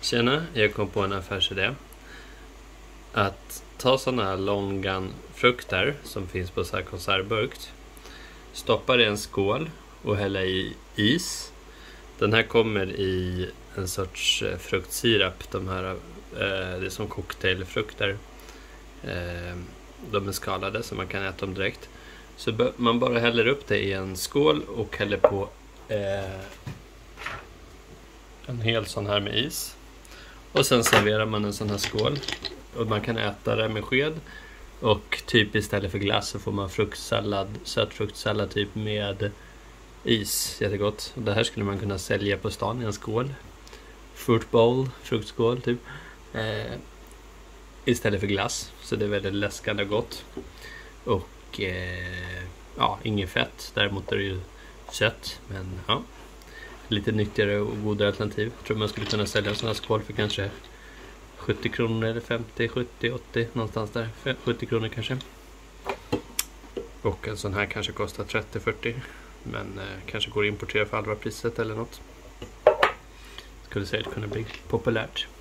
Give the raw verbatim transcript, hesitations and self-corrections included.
Tjena, jag kom på en affärsidé. Att ta sådana här longan frukter som finns på så här konservburk, stoppa det i en skål och hälla i is. Den här kommer i en sorts fruktsirap. De här, eh, det är som cocktailfrukter. Eh, de är skalade så man kan äta dem direkt. Så man bara häller upp det i en skål och häller på eh, en hel sån här med is. Och sen serverar man en sån här skål. Och man kan äta det med sked. Och typ istället för glass så får man fruktsallad, sötfruktsallad typ med is. Jättegott. Och det här skulle man kunna sälja på stan i en skål. Fruit bowl, fruktskål typ. Eh, istället för glass. Så det är väldigt läskande och gott. Och eh, ja, inget fett. Däremot är det ju sött. Men ja, lite nyttigare och godare alternativ. Jag tror man skulle kunna sälja en sån här skål för kanske sjuttio kronor eller femtio, sjuttio, åttio någonstans där. sjuttio kronor kanske. Och en sån här kanske kostar trettio, fyrtio. Men eh, kanske går att importera för halva priset eller något. Skulle säga att det kunde bli populärt.